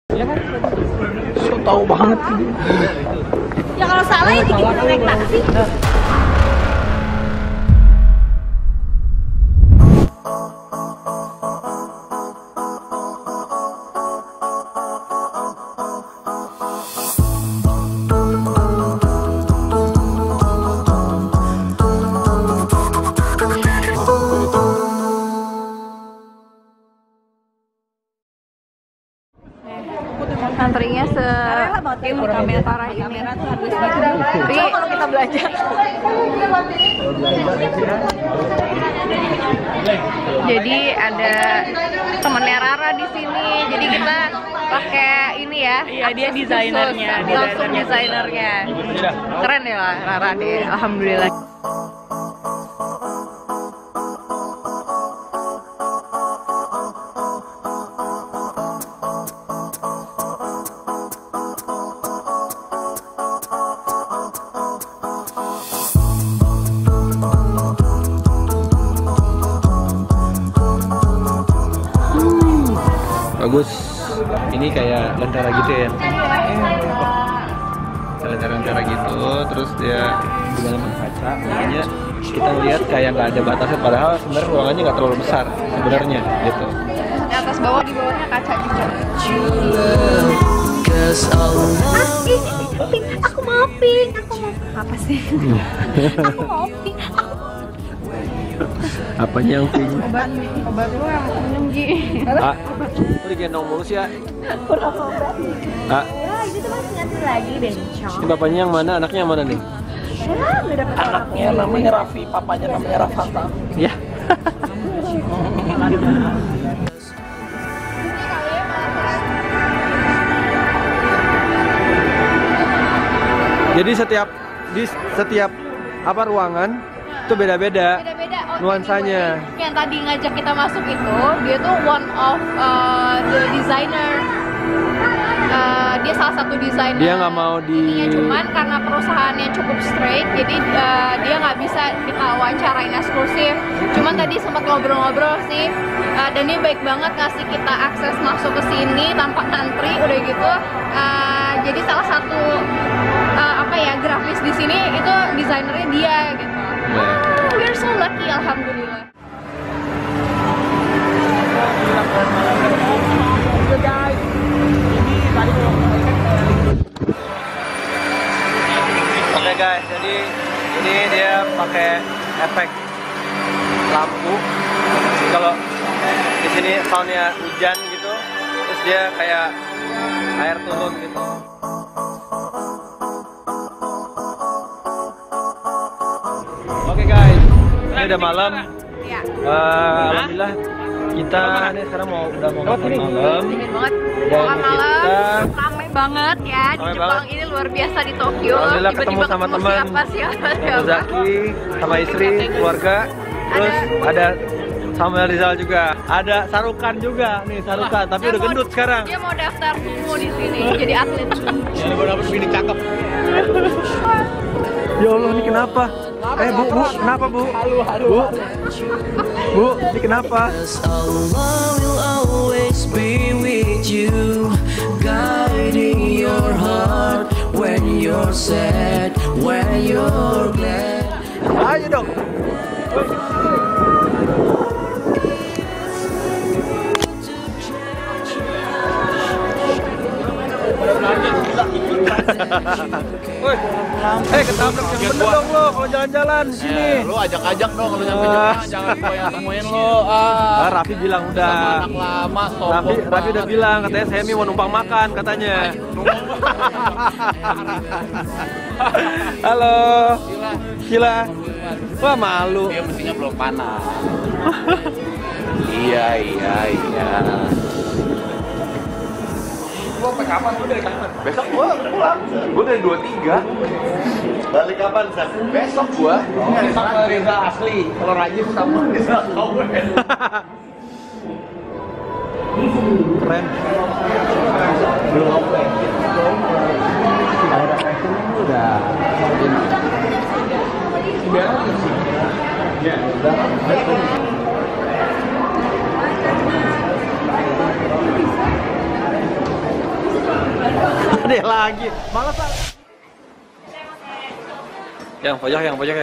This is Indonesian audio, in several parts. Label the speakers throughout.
Speaker 1: Ya kan? So tahu banget.
Speaker 2: Ya kalau salah ya dikit naik taksi. Antrinya kamera ini. Tapi kalau kita belajar. Jadi ada temennya Rara di sini. Jadi kita pakai ini ya. Iya, dia desainernya. Langsung desainernya. Keren ya lah Rara deh. Alhamdulillah.
Speaker 1: Bagus. Ini kayak lentera gitu ya. Lentera gitu, terus dia di dalam kaca. Makanya kita lihat kayak nggak ada batasnya. Padahal sebenarnya ruangannya nggak terlalu besar sebenarnya gitu.
Speaker 2: Di atas bawah, di bawahnya kaca juga. Aku mau pink. Apa sih? Aku mau pink.
Speaker 1: Apanya yang pink?
Speaker 2: Obat lu yang minum Ji.
Speaker 1: Lu digendong mulu sih ya?
Speaker 2: Kurang obat.
Speaker 1: Ya,
Speaker 2: ini tuh masih ngasih lagi bencong.
Speaker 1: Ini bapaknya yang mana? Anaknya yang mana nih?
Speaker 3: Anaknya namanya Raffi, papanya namanya Rafanta.
Speaker 1: Ya. Jadi setiap apa ruangan itu beda-beda nuansanya.
Speaker 2: Yang tadi ngajak kita masuk itu, dia tuh one of the designer. Dia salah satu desainer.
Speaker 1: Dia nggak mau di.
Speaker 2: Cuman karena perusahaannya cukup straight, jadi dia nggak bisa kita wawancarain eksklusif. Cuman tadi sempat ngobrol-ngobrol sih, dan dia baik banget ngasih kita akses masuk ke sini tanpa ngantri, udah gitu. Jadi salah satu grafis di sini itu desainernya dia gitu. We're so lucky, alhamdulillah.
Speaker 1: Oke guys, jadi ini dia pakai efek lampu. Kalau di sini soundnya hujan gitu, terus dia kayak air turun gitu. Oke guys, ini udah malam.
Speaker 2: Ya.
Speaker 1: Alhamdulillah kita ini sekarang udah mau makan malam.
Speaker 2: Dingin banget.
Speaker 1: Dan
Speaker 2: Makan malam,
Speaker 1: kita
Speaker 2: ramai banget ya di Jepang ini, luar biasa di Tokyo.
Speaker 1: Alhamdulillah ketemu sama teman Zaki, sama istri, keluarga. Terus ada Samuel Rizal juga. Ada Sarukan juga nih, Sarukan, tapi udah gendut sekarang.
Speaker 2: Dia mau daftar sumo di sini, jadi atlet.
Speaker 3: Ya, mau dapet bini cakep.
Speaker 1: Ya Allah, ini kenapa? Bu, kenapa Bu? Bu, ini kenapa?
Speaker 4: Allah will always be with you, guiding your heart when you're sad, when you're glad.
Speaker 1: Ayo dong. Ketabrak yang bener dong lo kalau jalan-jalan di sini.
Speaker 3: Lu ajak-ajak dong kalau nyampe jangan dipoyan-poyan lo.
Speaker 1: Raffi bilang udah.
Speaker 3: Anak lama, sombong.
Speaker 1: Raffi udah bilang, katanya Semi mau numpang makan katanya. Halo. Gila. Wah, malu.
Speaker 3: Dia mestinya belum panas. Iya. Gua sampai kapan? Gua dari kapan? Besok gua pulang. Gua dari 23. Balik kapan, San? Besok gua. Sama Reza asli. Kalau Rajin sama Reza kau.
Speaker 1: Keren. Belum oke. Udah. Ya, udah. Gede lagi. Malas. Yang pojok yang. Pojok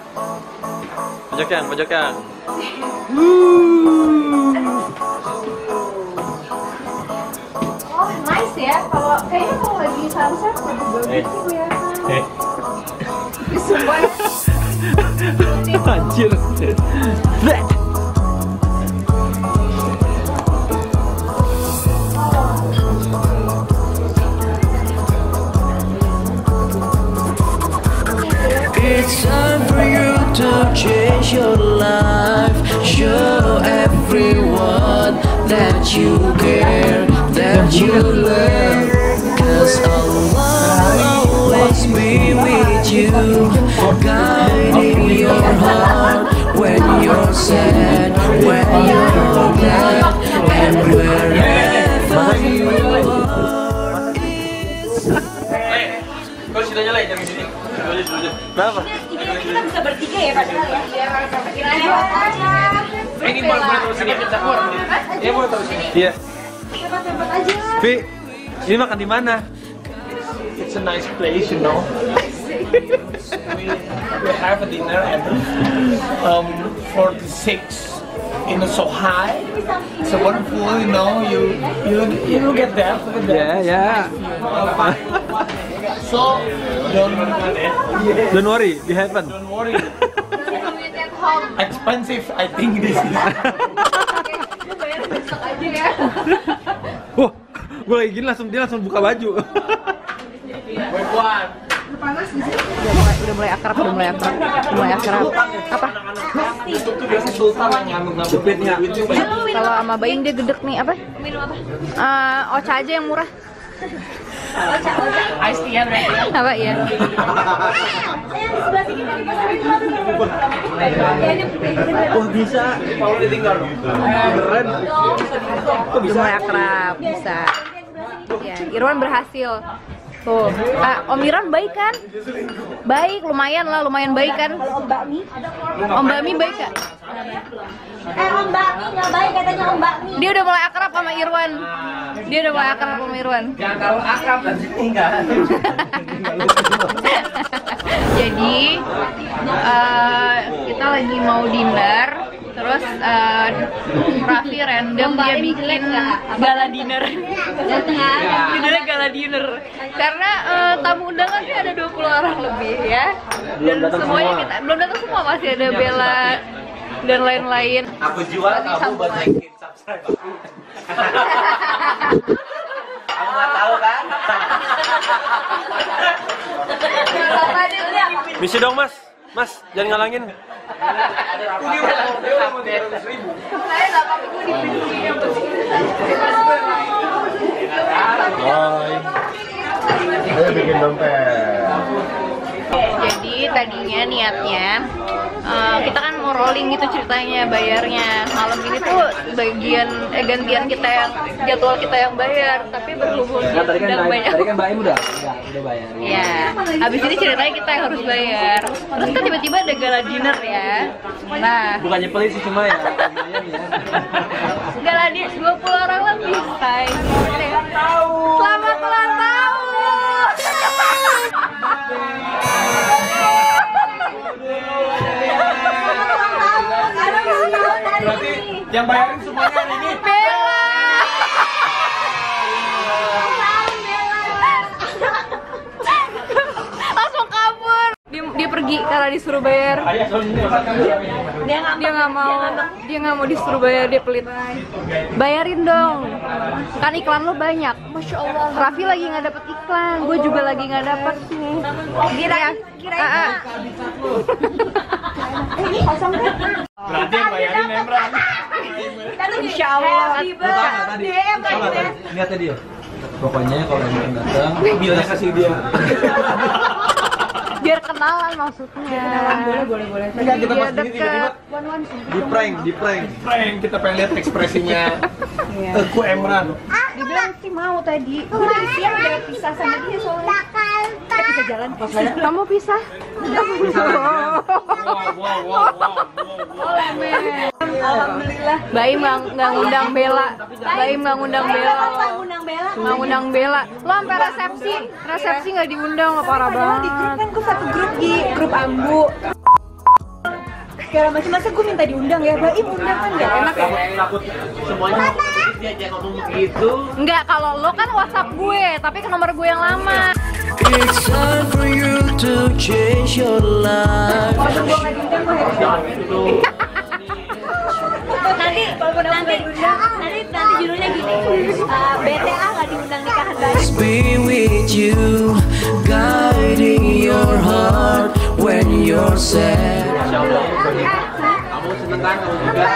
Speaker 1: yang.
Speaker 2: Oh, nice ya. Kayaknya kalau lagi sunset lebih bagus sih ya. Sumpah.
Speaker 1: Anjir.
Speaker 4: It's time for you to change your life. Show everyone that you care, that you learn. 'Cause Allah will always be with you, guiding your heart when you're sad, when you're glad, and wherever you are.
Speaker 3: Kalau sudah nyala jam sini.
Speaker 1: Kenapa?
Speaker 2: Kita bisa bertiga ya padahal ya.
Speaker 3: Ini mau terus sini kita keluar. Iya mau terus sini.
Speaker 1: Iya.
Speaker 2: Tempat aja.
Speaker 1: Vi, ini makan di mana?
Speaker 3: It's a nice place, you know. we have a dinner at 46 in Sohai. It's a wonderful, you know. You look at that. Look at that.
Speaker 1: Ya.
Speaker 3: So
Speaker 1: Don't worry, di heaven.
Speaker 3: don't worry. Expensive, I think this is.
Speaker 2: Bayar besok aja ya.
Speaker 1: Wah, gue lagi gini dia langsung buka baju.
Speaker 3: Wait, what?
Speaker 2: Udah mulai akrab. Apa?
Speaker 3: Itu tuh biasa sultan yang ngambil jepitnya.
Speaker 2: Kalau sama Baim dia gedek nih apa? Minum apa? Ocha aja yang murah. Ocha.
Speaker 3: Ice tea berarti.
Speaker 2: Apa ya?
Speaker 1: Oh bisa.
Speaker 3: Kalau ditinggal.
Speaker 1: Keren.
Speaker 2: Udah mulai akrab, bisa. Ya, Irwan berhasil. Tuh, Om Irwan baik kan? Baik, lumayan baik kan? Om Bakmi baik kan?
Speaker 5: Om Bakmi nggak baik katanya Om Bakmi.
Speaker 2: Dia udah mulai akrab sama Irwan.
Speaker 3: Jangan terlalu akrab dan enggak.
Speaker 2: Jadi kita lagi mau dinner, terus Raffi random dia bikin gala dinner. Dinernya gala dinner. Karena tamu undangannya ada 20 orang lebih ya. Dan semuanya kita belum datang semua, masih ada Bella dan lain-lain.
Speaker 3: Aku jual kamu buat naikin subscribe aku. Kamu nggak tahu kan?
Speaker 1: Misi dong mas, jangan ngalangin.
Speaker 3: Ini udah mau 300.000.
Speaker 2: Saya nggak apa-apa, gue dipilih yang penting.
Speaker 6: Ayo bikin dompet.
Speaker 2: Jadi tadinya niatnya kita kan mau rolling gitu ceritanya, bayarnya malam ini tuh gantian kita yang jadwal kita yang bayar, tapi berhubung
Speaker 7: Tadi kan Baim udah bayar.
Speaker 2: ya habis ini ceritanya kita yang harus bayar, terus kan tiba-tiba ada gala dinner ya. Nah,
Speaker 7: Bukannya pelit sih, cuma ya lumayan ya.
Speaker 2: gala dinner 20 orang lebih, say. Selamat ulang tahun.
Speaker 3: Berarti yang bayarin semuanya hari ini.
Speaker 2: Bella. Langsung kabur. Dia pergi karena disuruh bayar. Dia nggak mau disuruh bayar, dia pelit. Bayarin dong. Kan iklan lo banyak. Masya Allah. Raffi lagi nggak dapet iklan, gue juga lagi nggak dapet nih. Kirain.
Speaker 5: Ini kosong kan?
Speaker 3: Berarti yang bayarin Emran.
Speaker 2: Insya Allah.
Speaker 7: Lihat tadi ya. Pokoknya kalau yang datang, bilnya kasih dia.
Speaker 2: Biar kenalan maksudnya. Boleh.
Speaker 3: Enggak, kita
Speaker 2: Biar
Speaker 3: pas gini tiba-tiba
Speaker 1: Di prank.
Speaker 3: prank, kita pengen lihat ekspresinya ku Emran.
Speaker 2: Dibilang sih mau tadi. Udah siang udah pisah sama dia soalnya. Kita jalan. Kamu pisah?
Speaker 3: Wow.
Speaker 2: Boleh, men.
Speaker 5: Alhamdulillah.
Speaker 2: Baim nggak ngundang Bella. Baim nggak ngundang Bella.
Speaker 5: Undang Bella.
Speaker 2: Nggak ngundang Bella. Lo sampai resepsi nggak diundang, nggak parah banget.
Speaker 5: Di grup kan gue satu grup di grup Ambu. Segala macam, masa gue minta diundang ya? Baim undang kan nggak enak ya?
Speaker 3: Takut semuanya dia aja ngomong begitu.
Speaker 2: Enggak, kalau lo kan WhatsApp gue, tapi ke nomor gue yang lama.
Speaker 4: It's time for you to change your life.
Speaker 5: Kalau gue nggak diundang gue happy. Nanti judulnya gini, BTA nggak diundang nikahan Baim.
Speaker 4: Be with you, guiding your heart when you're sad.
Speaker 3: Kamu seneng kan? Kamu juga.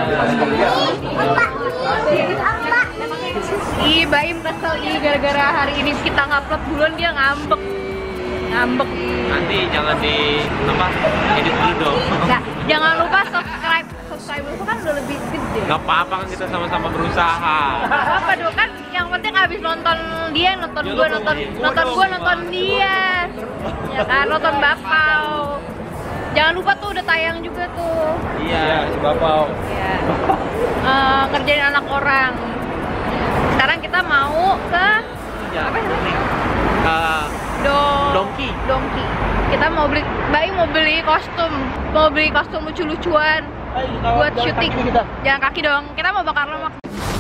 Speaker 2: Ih, Baim kesel gara-gara hari ini kita ngupload duluan dia ngambek.
Speaker 3: Nanti jangan edit dulu dong.
Speaker 2: Nah, jangan lupa subscribe itu kan udah lebih gede.
Speaker 3: Gak apa-apa kan kita sama-sama berusaha.
Speaker 2: Apa dong kan yang penting abis nonton dia nonton gue nonton dia. Ya kan nonton Bapau. Jangan lupa tuh udah tayang juga tuh.
Speaker 3: Iya, si Bapau.
Speaker 2: Ya. Kerjain anak orang. Sekarang kita mau ke apa ya? Dongki. Kita mau beli kostum lucu-lucuan buat syuting. Jangan kaki dong. Kita mau bakar lemak.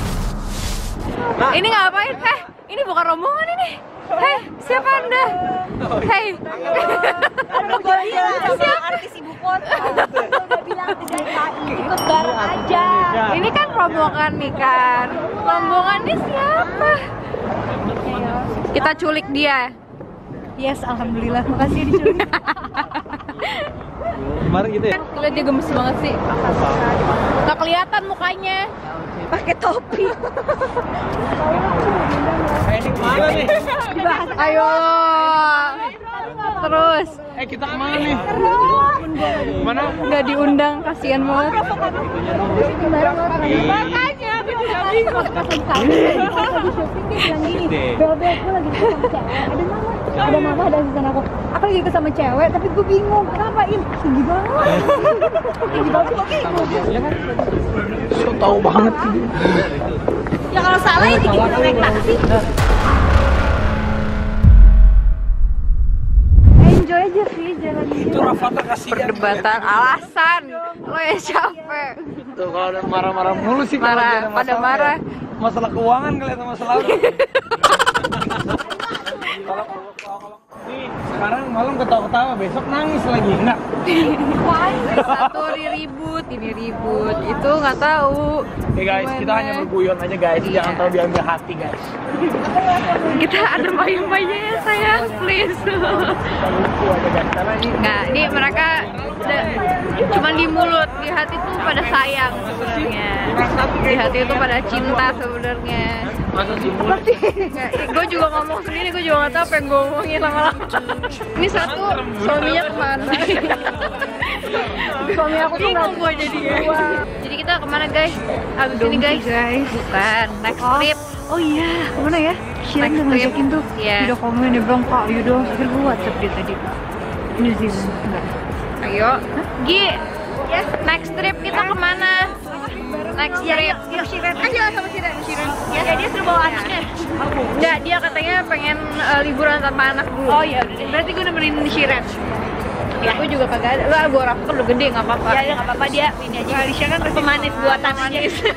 Speaker 2: Ini ngapain? Ini bukan rombongan ini. Siapa Anda?
Speaker 5: Aduh, gue bilang siapa artis ibu kota. Udah bilang ikut bareng aja.
Speaker 2: Ini kan rombongan nih kan. Rombongannya siapa? Kita culik dia.
Speaker 5: Yes, alhamdulillah. Makasih ya diculik.
Speaker 3: Kemarin gitu ya?
Speaker 2: Lihat dia gemes banget sih. Gak kelihatan mukanya.
Speaker 5: Pakai topi.
Speaker 3: Ini kemana nih?
Speaker 2: Ayo. Terus.
Speaker 3: Kita kemana nih? Mana?
Speaker 2: Nggak diundang, kasihan banget.
Speaker 5: Makanya aku tidak bingung. Pas lagi shopping dia bilang gini, Bel, gue lagi sama cewek. Ada mama, ada asisten aku. Aku lagi sama cewek, tapi gue bingung. Kenapa ini? Tinggi banget. Tinggi banget kok bingung.
Speaker 3: So tau banget sih.
Speaker 5: Ya kalau salah ya dikit naik taksi. Enjoy aja sih jalan ini.
Speaker 3: Itu Rafathar kasihan.
Speaker 2: Perdebatan alasan. Lo yang capek.
Speaker 3: Tuh kalau ada marah-marah mulu sih.
Speaker 2: Marah, pada marah.
Speaker 3: Masalah keuangan kali atau masalah apa? Kalau nih sekarang malam ketawa-ketawa, besok nangis lagi, enggak?
Speaker 2: Satu ribut, ini ribut, itu nggak tahu.
Speaker 3: Oke guys, kita hanya berguyon aja guys, jangan terlalu diambil hati guys.
Speaker 2: Kita ada bayang-bayangnya ya sayang, please.
Speaker 3: Lucu aja guys, karena ini
Speaker 2: Nggak, ini mereka cuman di mulut, di hati tuh pada sayang sebenarnya. Di hati itu pada cinta sebenarnya.
Speaker 3: masa sih mulut.
Speaker 2: Gue juga ngomong sendiri, gue juga nggak tahu apa yang gue ngomongin lama-lama. Ini satu suaminya kemana? Suami aku tuh nggak gue jadi. Jadi kita kemana guys? Abis ini guys? Bukan, next trip.
Speaker 5: Oh iya, kemana ya? Shiren udah ngajakin tuh.
Speaker 2: Iya.
Speaker 5: Udah komen, dia bilang kak, yaudah. Akhirnya gue WhatsApp dia tadi. New Zealand, enggak.
Speaker 2: Ayo, Gi. Yes, next trip kita kemana? Next trip.
Speaker 5: Yuk Shiren.
Speaker 2: Ayo sama Shiren. Ya dia suruh bawa anaknya. Enggak, dia katanya pengen liburan tanpa anak dulu.
Speaker 5: Oh iya, udah deh.
Speaker 2: Berarti gue nemenin Shiren. Ya, gue juga kagak ada. Lah, gue orang kan udah gede, nggak apa-apa.
Speaker 5: Ya udah nggak apa-apa, dia ini aja. Alicia kan
Speaker 2: Pemanis buatan aja.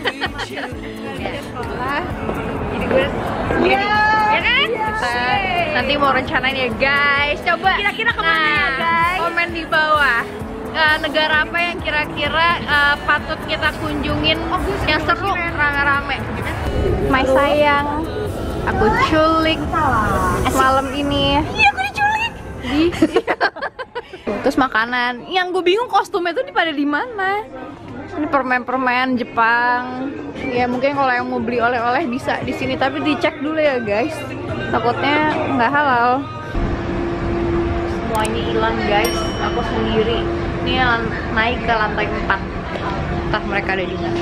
Speaker 2: Jadi gue ya kan? Kita nanti mau rencanain ya guys. Coba
Speaker 5: Kira-kira kemana ya, guys?
Speaker 2: Komen di bawah. Negara apa yang kira-kira patut kita kunjungin yang seru rame-rame. My sayang, aku culik malam ini. Iya, aku diculik. Terus makanan. Yang gue bingung kostumnya tuh pada di mana? Ini permen-permen Jepang. Ya mungkin kalau yang mau beli oleh-oleh bisa di sini, tapi dicek dulu ya guys. Takutnya nggak halal. Semuanya hilang guys. Aku sendiri. Ini naik ke lantai 4. Entah mereka ada di mana.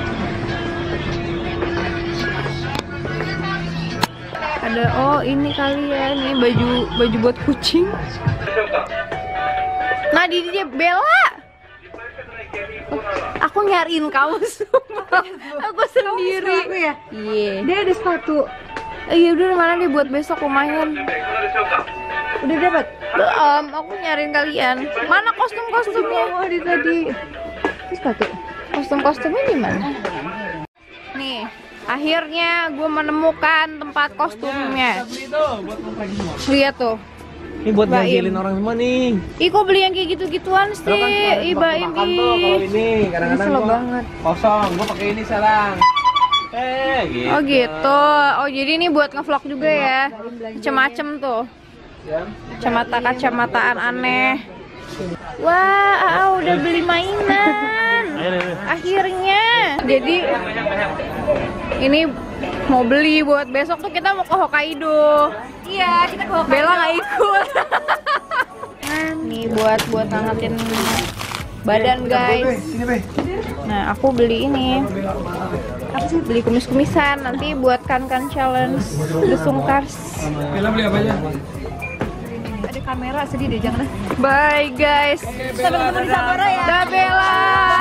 Speaker 2: Ada ini kali ya. Ini baju buat kucing. Nah, dia Bella. Aku nyariin kamu semua. Aku sendiri.
Speaker 5: Aku ya?
Speaker 2: Iya.
Speaker 5: Dia ada sepatu.
Speaker 2: Iya udah mana nih buat besok lumayan.
Speaker 5: Udah dapat?
Speaker 2: Belum, aku nyariin kalian. Mana kostum-kostumnya?
Speaker 5: Oh, di tadi. Itu sepatu.
Speaker 2: Kostum-kostumnya di mana? Nih, akhirnya gue menemukan tempat kostumnya. Lihat tuh.
Speaker 1: Ini buat
Speaker 2: Baim.
Speaker 1: nganjelin orang semua nih.
Speaker 2: Ih, kok beli yang kayak gitu-gituan sih? Ih, Baim,
Speaker 1: Makan tuh kalau ini kadang-kadang
Speaker 2: Kesel
Speaker 1: gua
Speaker 2: banget.
Speaker 1: kosong, gua pakai ini sekarang. Gitu.
Speaker 2: Oh gitu. Oh jadi ini buat ngevlog juga ya. Macem-macem tuh. Kacamata-kacamataan aneh. Wah, udah beli mainan. Akhirnya. Jadi ini mau beli buat besok tuh kita mau ke Hokkaido.
Speaker 5: Iya, kita ke Hokkaido.
Speaker 2: Bella nggak ikut. Nih buat ngangetin badan guys. Nah aku beli ini. Apa sih, beli kumis-kumisan nanti buat kan challenge The Sungkars.
Speaker 1: Bella beli apa aja?
Speaker 5: Ada kamera, sedih deh, jangan.
Speaker 2: Bye guys.
Speaker 5: Sampai ketemu di Sapporo ya.
Speaker 2: Dah Bella.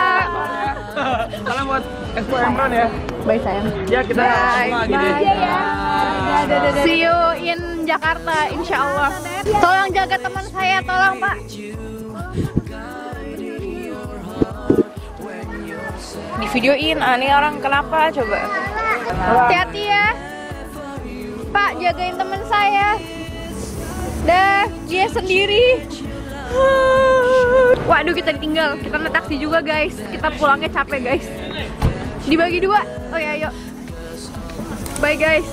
Speaker 1: Salam buat Expo Empron ya.
Speaker 2: Bye sayang.
Speaker 1: Ya kita
Speaker 2: Bye.
Speaker 1: lagi deh.
Speaker 5: Iya ya. Dadah.
Speaker 2: See you in Jakarta insya Allah. Tolong jaga teman saya, tolong Pak. Di videoin, ini orang kenapa coba? Hati-hati ya. Pak, jagain teman saya. Dah, dia sendiri. Waduh, kita ditinggal. Kita naik taksi juga guys. Kita pulangnya capek guys. Dibagi dua. Oh ya, yuk. Bye guys.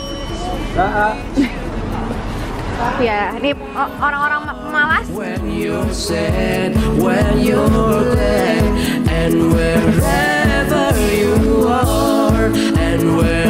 Speaker 2: Ya, ini orang-orang malas.
Speaker 4: When you're sad, when you're glad, and wherever you are, and where